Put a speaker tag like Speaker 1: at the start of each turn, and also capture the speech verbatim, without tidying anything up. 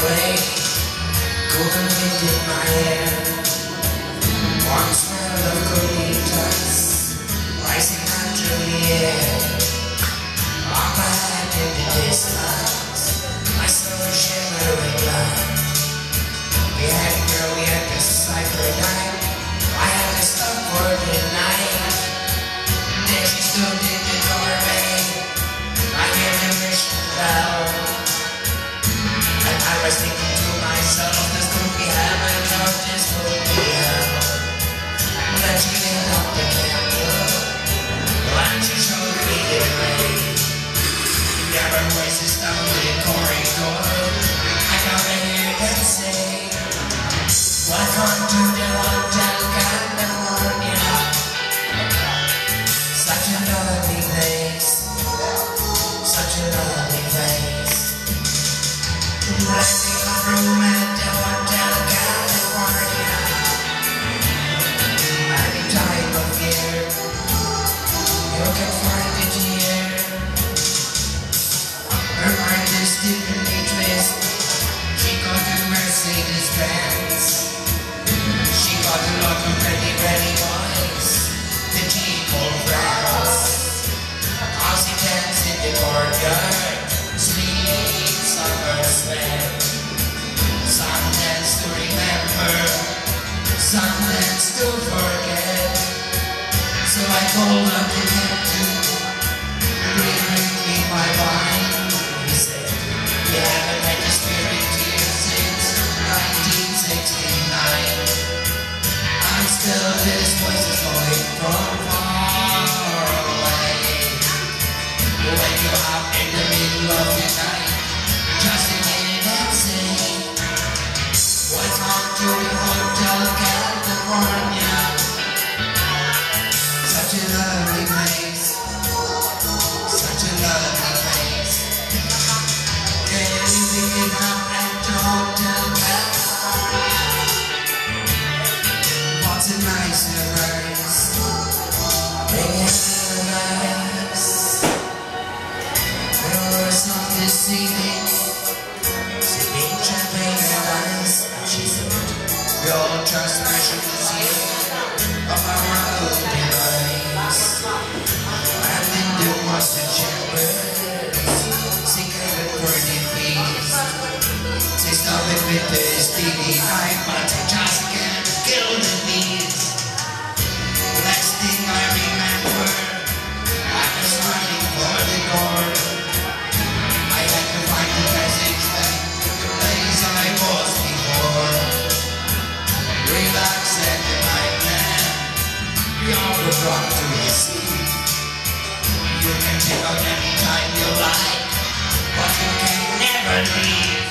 Speaker 1: way. Cool wind in my hair, warm smell of colitas rising out through the air. Walk behind in the distance, I saw a shimmering light. We had a girl, we had to cipher night. I had to stop for the night. There she stood in the doorway, I hear the mission bell. And I was thinking to myself, this could be heaven or this could be hell. Then she lit up the candle, and she showed me the way. There were voices down the corridor, I could hear them say, welcome to the Hotel California. Such a lovely place, such a lovely place. Renting a room at the Hotel California. Any time of year, you can find it here. Her mind is differently twisted. She got a Mercedes Benz. She got a lot of ready, ready boys, the cheap old friends. Aussie dance in the courtyard, sweet summer smell. Some dance to remember, some dance to forget. So I called up the captain, bring, bring me my wine. He said, you haven't had the spirit here since nineteen sixty-nine. And still this voice is calling from far away. When you're up in the middle of the night, just a minute and say, welcome to the Hotel California. Such a lovely place, such a lovely place. Can you pick it up at the Hotel California? What's a nicer place? Bring it to life. There was not this evening, sipping champagne and ice. She said, we all trust nations here of our own device. And in the master chambers, secret for defeat. Say stop it with this D D I, but I just can't kill the bees. Last thing I remember, I was running for the door. I had to find the passage back to the place I was before. Relax at the night, man. We all were brought to the sea. You can check out any time you like, but you can never leave.